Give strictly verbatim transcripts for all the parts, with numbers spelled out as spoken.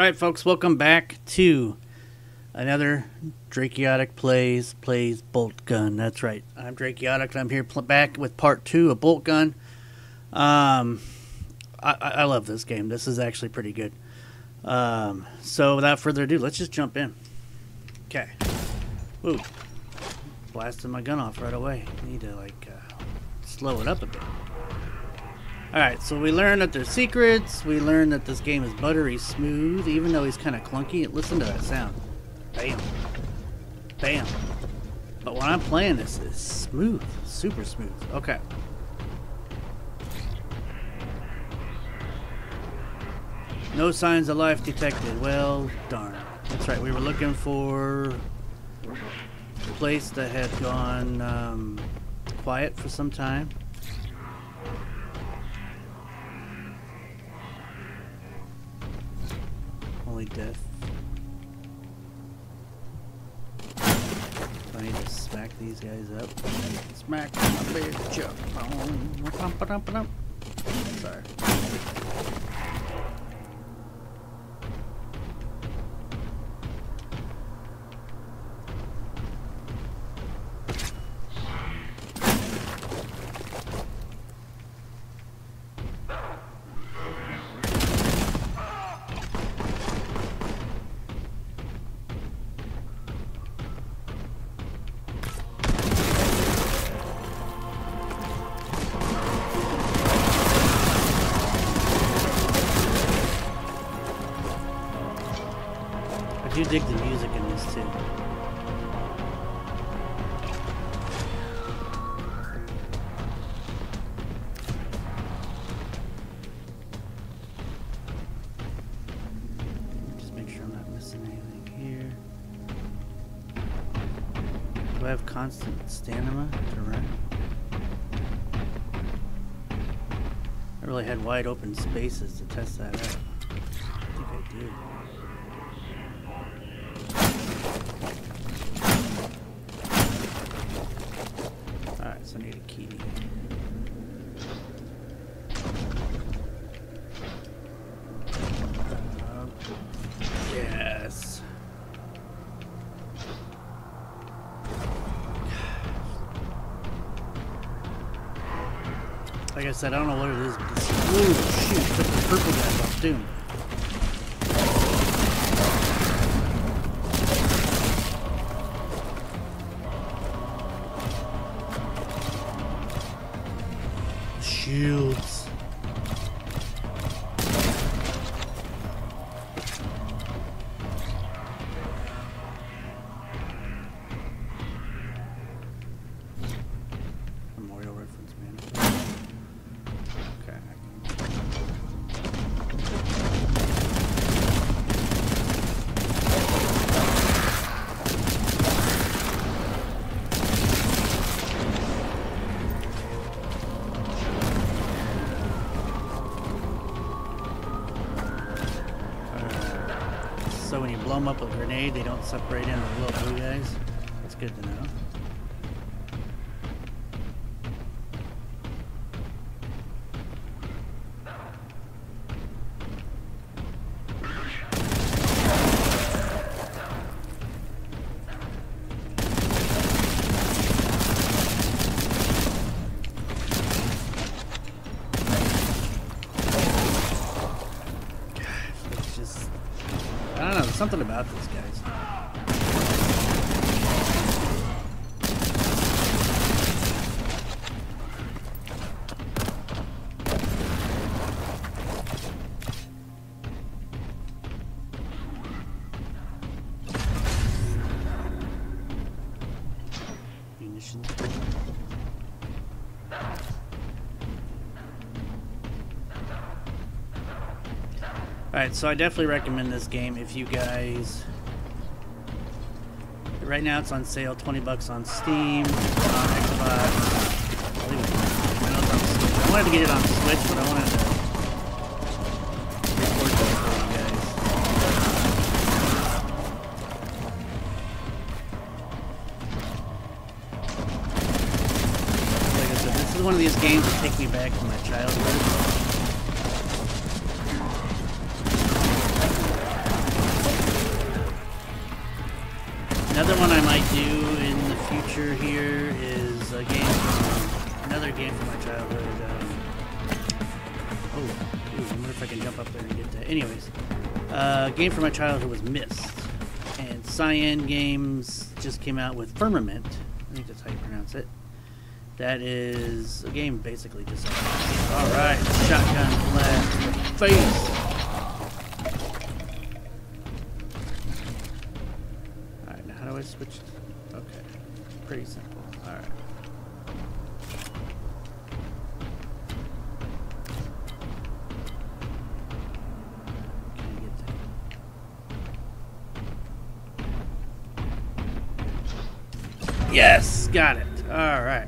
Alright folks, welcome back to another Drakeotic Plays Plays Bolt Gun. That's right, I'm Drakeotic and I'm here pl back with part two of Bolt Gun. Um, I, I love this game. This is actually pretty good. Um, so without further ado, let's just jump in. Okay. Ooh. Blasted my gun off right away. Need to like uh, slow it up a bit. Alright, so we learned that there's secrets. We learned that this game is buttery smooth, even though he's kind of clunky. Listen to that sound. Bam. Bam. But when I'm playing this, it's smooth. Super smooth. Okay. No signs of life detected. Well, darn. That's right, we were looking for a place that had gone um, quiet for some time. Only death. I need to smack these guys up. Smack my bitch up. Sorry. I do dig the music in this too. Just make sure I'm not missing anything here. Do I have constant stamina to run? I really had wide open spaces to test that out. I think I do. I need a key. Uh, yes. Like I said, I don't know what it is, but this. Ooh, shoot! Took the purple guys off Doom. Shields. Memorial reference man. Okay. So when you blow them up with a grenade, they don't separate into the little blue guys. That's good to know. I don't know, there's something about these guys. Munitions. Alright, so I definitely recommend this game if you guys... Right now it's on sale, twenty bucks on Steam, on Xbox. I believe it's, I know it's on Switch. I wanted to get it on Switch, but I wanted to record this for you guys. Like I said, this is one of these games that take me back to my childhood. Another one I might do in the future here is a game, another game from my childhood. Um, oh, ooh, I wonder if I can jump up there and get that. Anyways, uh, a game from my childhood was Myst. And Cyan Games just came out with Firmament. I think that's how you pronounce it. That is a game basically just like that. Alright, shotgun blast in the face. Alright, now how do I switch? Okay, pretty simple. Alright. Can I get that? Yes, got it. Alright.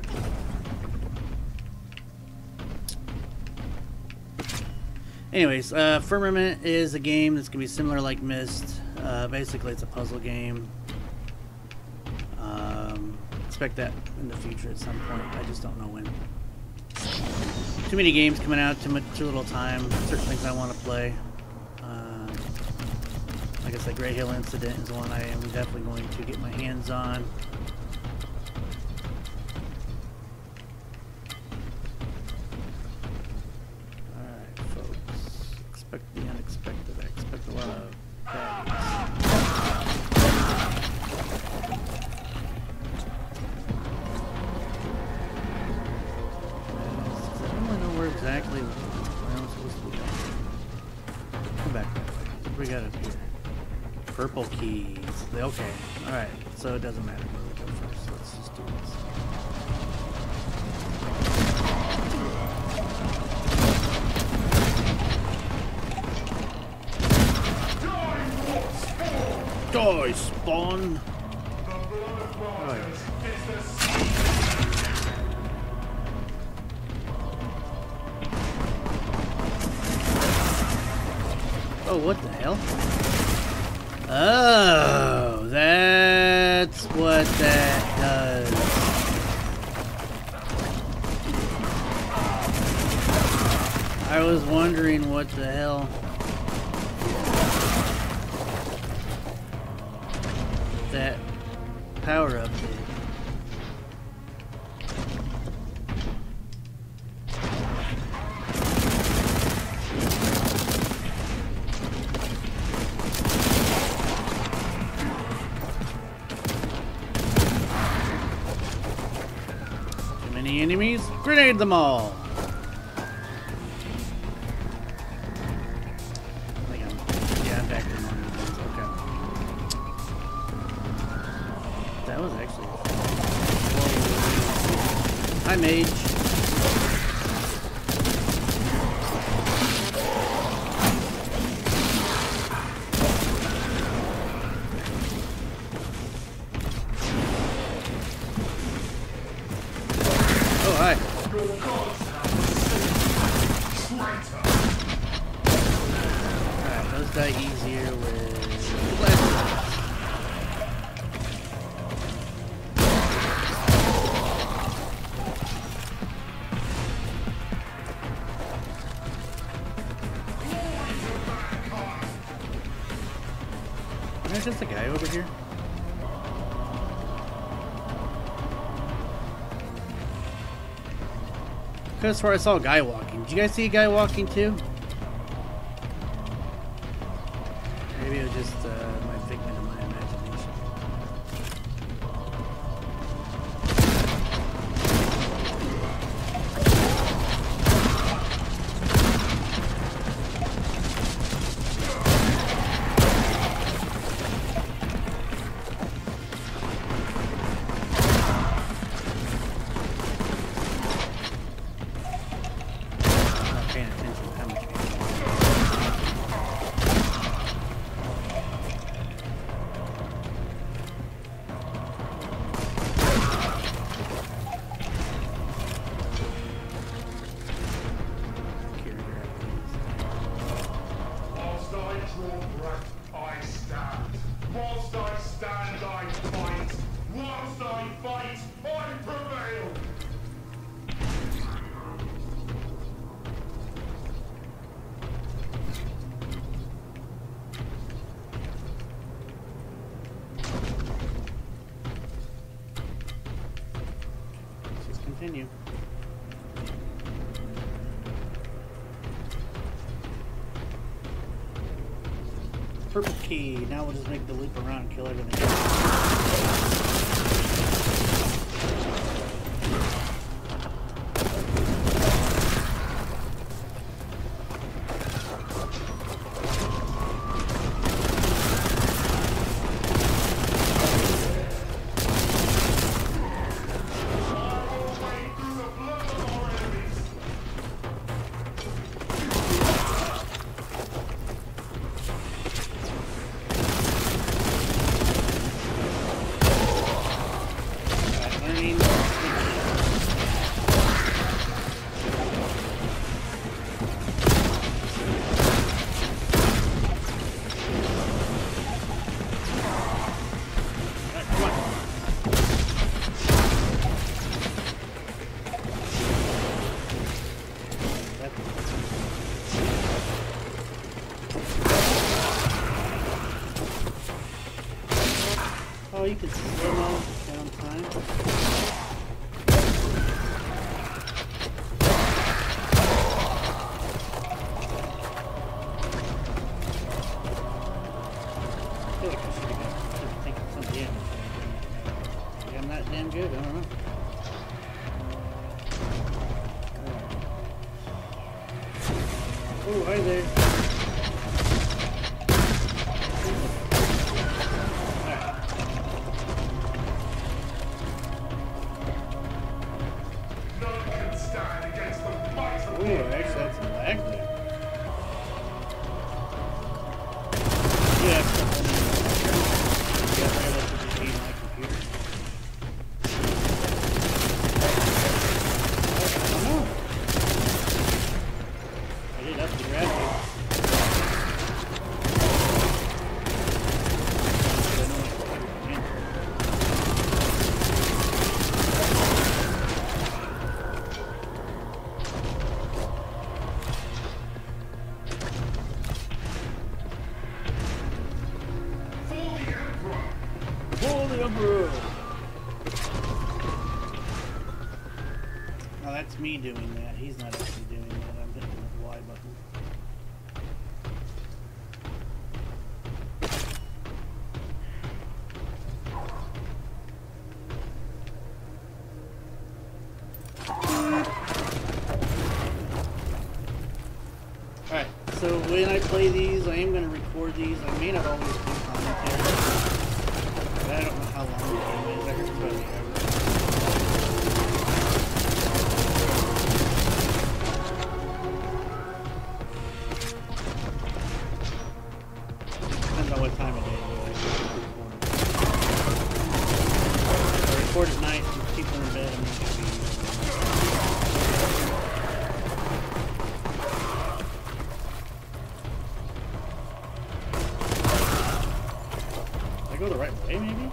Anyways, uh, Firmament is a game that's going to be similar like Myst. Uh, basically, it's a puzzle game. Um, expect that in the future at some point. I just don't know when. Too many games coming out, too much, too little time. Certain things I want to play. Uh, like I said, Grey Hill Incident is one I am definitely going to get my hands on. The unexpected. I expect a lot of baddies. I don't really know where exactly where I'm supposed to be. Come back that way. What do we got up here? Purple keys. Okay. Alright. So it doesn't matter where we go first. Let's just do this. Die, spawn! Oh, yeah. Oh, what the hell? Oh, that's what that does. I was wondering what the hell. That power up did. Too many enemies? Grenade them all! I think I'm, yeah, I'm back to normal. Okay. That was actually. Whoa. Hi, mage. Oh, hi. Alright, those die easier with blast. There's just a guy over here. Because where I saw a guy walking. Did you guys see a guy walking too? Maybe it was just uh, my figment of my imagination. Paying attention to how much continue. Purple key. Now we'll just make the loop around and kill everything. Oh, you can slow down time. I feel like I should have taken some damage. Maybe I'm not damn good, I don't know. Oh, hi there. Now that's me doing that. He's not actually doing that. I'm hitting the Y button. Alright, so when I play these, I am going to record these. I may not always do commentary. I don't know how long the game is. I heard it's about an hour. Depends on what time of day it is. I record at night and people in bed. I'm not going to be. Did I go the right way, maybe?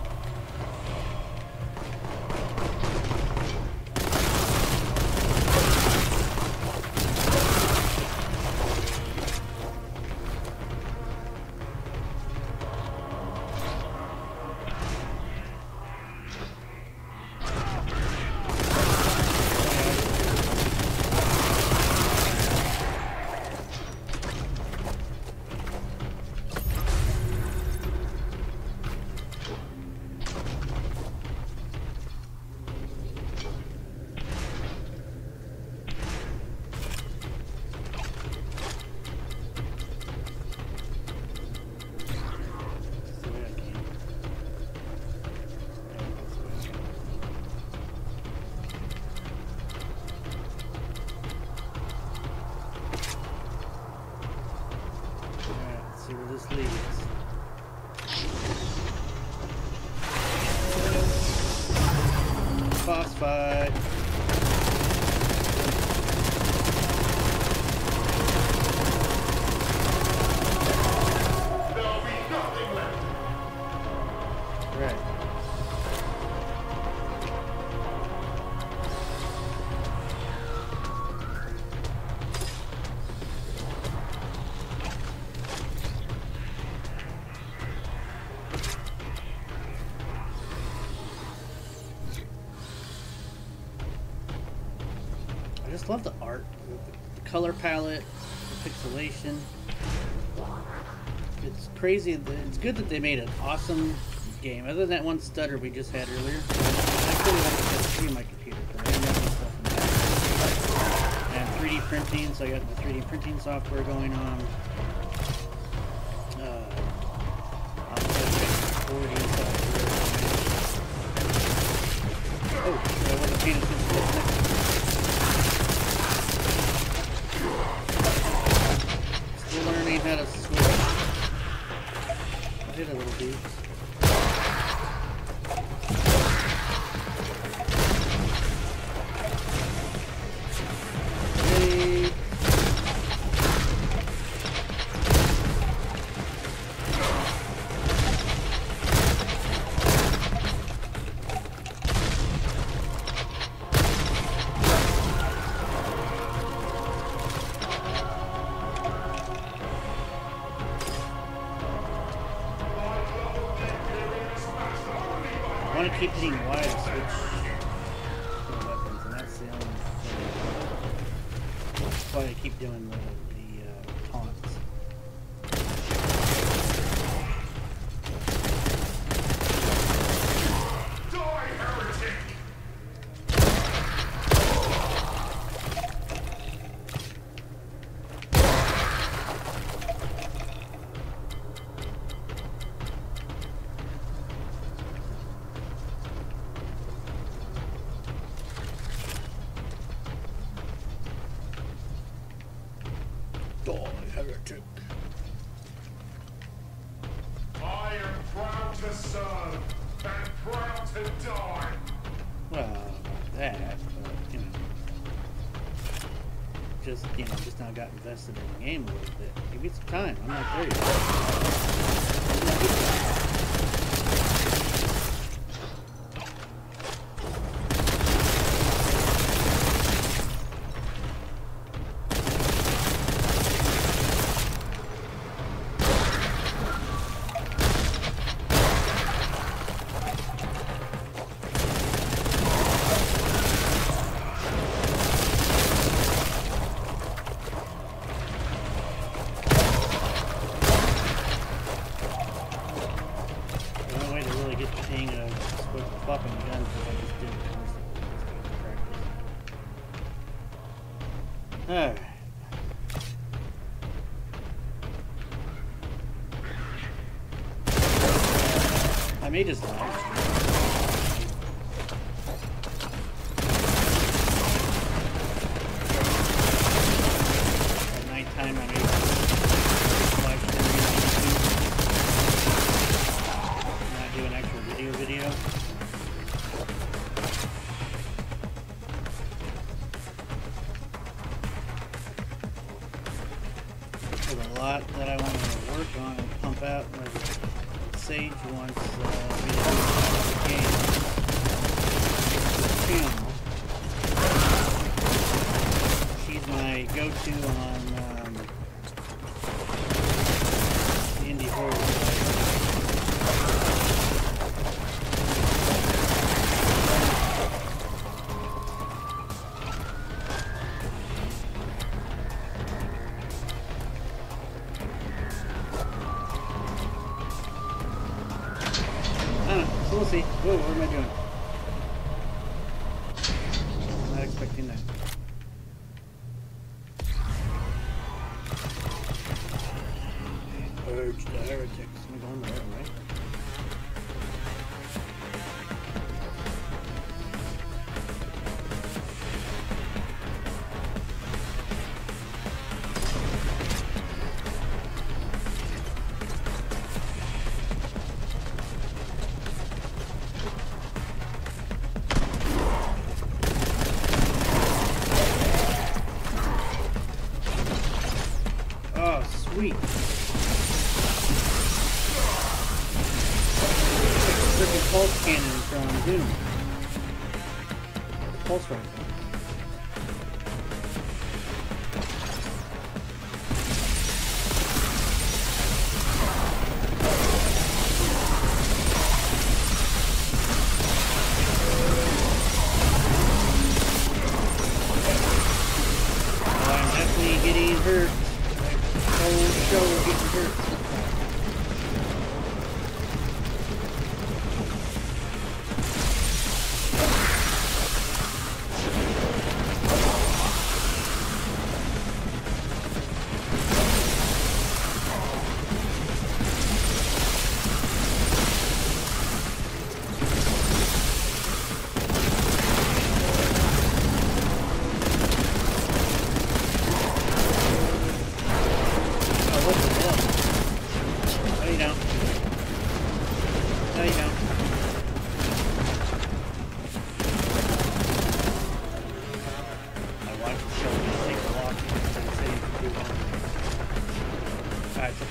See where this leads. Boss fight. There'll be nothing left. Right. just love the art, the, the color palette, the pixelation. It's crazy. It's good that they made an awesome game. Other than that one stutter we just had earlier, I really like to see my computer. But I didn't have any stuff in that. I have three D printing, so I got the three D printing software going on. Uh, forty software. Oh, I wasn't paying attention to that. Still learning how to switch. I did a little bit. Hey. I want to keep hitting Y to switch the weapons, and that's the only thing. That's why I keep doing the, the uh, taunts. Die, heretic! Die, heretic. I am proud to serve and proud to die. Well, not that, but, you know. Just, you know, just now got invested in the game a little bit. Give me some time. I'm not there yet. Flopping guns that I just did constantly. Alright. I may just live At nighttime I may live stream not do an actual video video. There's a lot that I want to work on and pump out with Sage wants uh, me to do the game channel. She's my go-to on um, the indie horror. So we'll see. Whoa, what am I doing? Not expecting that. Purge the heretics. I'm going there, right? Oh, sweet. Freaking pulse cannon from Doom. Pulse rifle.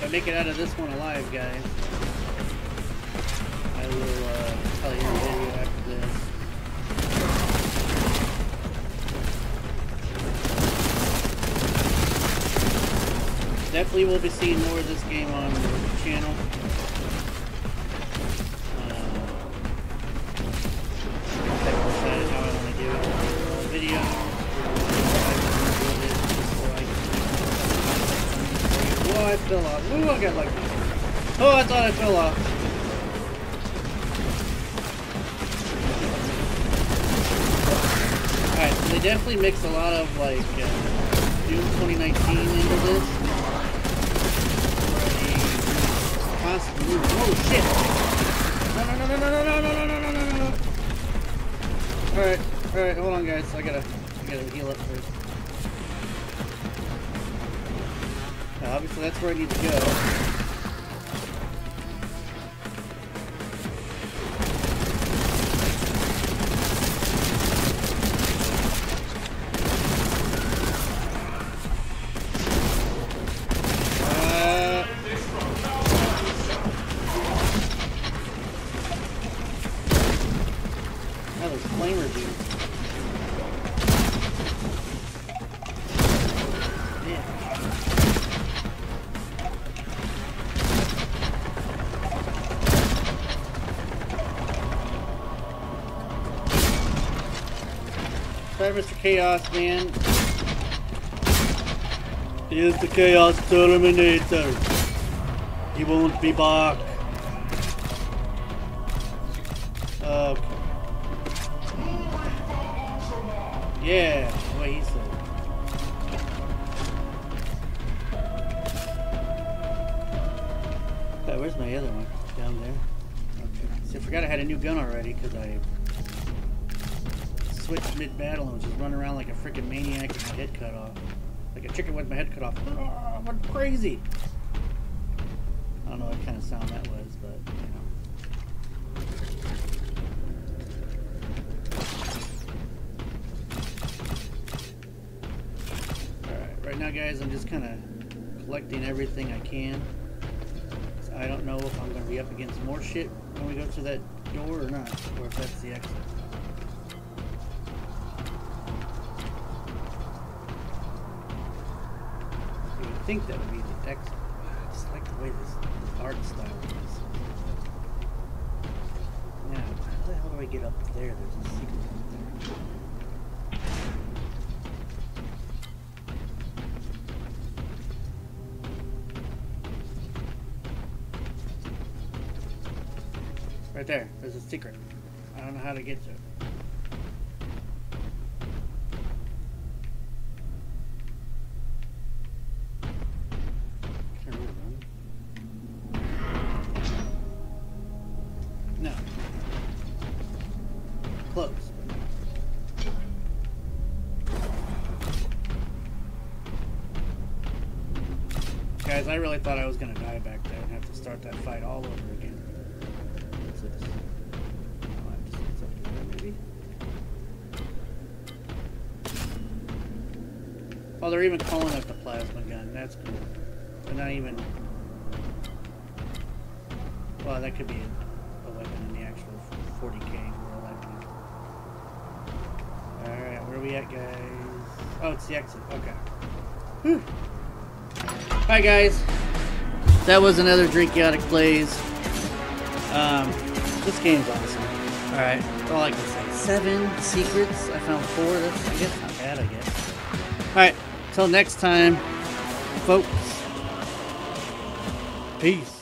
make it out of this one alive, guys, I will uh, tell you a video after this. Definitely will be seeing more of this game on the channel. Uh, I've decided how I want to do it. Uh, video. Oh, I fell off. Ooh, I got lucky. Oh, I thought I fell off. Alright, so they definitely mix a lot of, like, uh, Doom twenty nineteen into this. Constantly moving. Oh, shit! No, no, no, no, no, no, no, no, no, no, no, no, no. Alright, alright, hold on, guys. I gotta, I gotta heal up first. Now, obviously, that's where I need to go. Uh, now there's flamer dudes. Sorry, Mister Chaos Man. He is the Chaos Terminator. He won't be back. Okay. Yeah, the way he said. Okay, where's my other one? Down there. Okay. See, I forgot I had a new gun already because I switched mid-battle and was just running around like a freaking maniac with my head cut off. Like a chicken with my head cut off. Oh, I'm crazy! I don't know what kind of sound that was, but, you know. Alright, right now, guys, I'm just kind of collecting everything I can. So I don't know if I'm going to be up against more shit when we go through that door or not, or if that's the exit. I think that would be the exit. I just like the way this art style is. Now, how the hell do I get up there? There's a secret up there. Right there. There's a secret. I don't know how to get to it. No. Close. Guys, I really thought I was going to die back there and have to start that fight all over again. What's this? Oh, I have to see what's up there, maybe? Oh, they're even calling it the plasma gun. That's cool. They're not even... Well, that could be a weapon in the actual forty K world, I think. Alright, where are we at, guys? Oh, it's the exit. Okay. Whew. Hi, guys. That was another Drinkotic Plays. Um, this game's awesome. Alright, that's all I can say. Seven secrets. I found four. That's, I guess, not bad, I guess. Alright, till next time, folks. Peace.